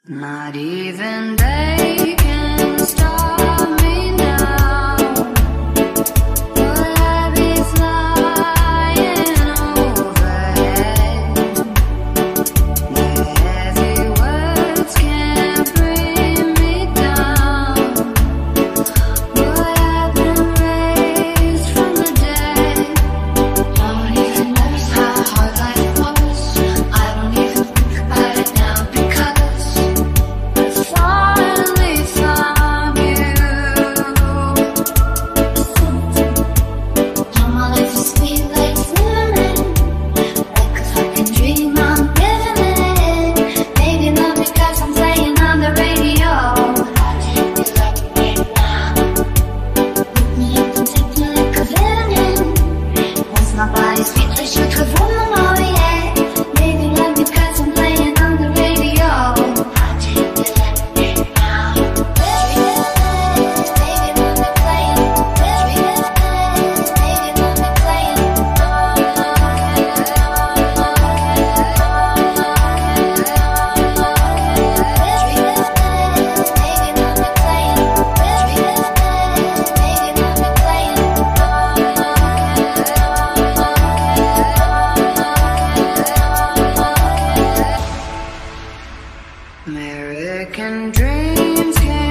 Not even they can stop me now. Will I be flying overhead? The heavy words can't bring me down. But I've been raised from the dead. Don't even know how hard life was. I don't even think about it now because finally found you. All my life is sweet like cinnamon, like a fucking dream I'm living in. Maybe not because I'm playing on the radio. I'll take you like right now. Look me up and take me like a vitamin. Once my body's sweet, I should have run them all, yeah. Maybe not because I'm playing on the radio. I'll take you like American dreams can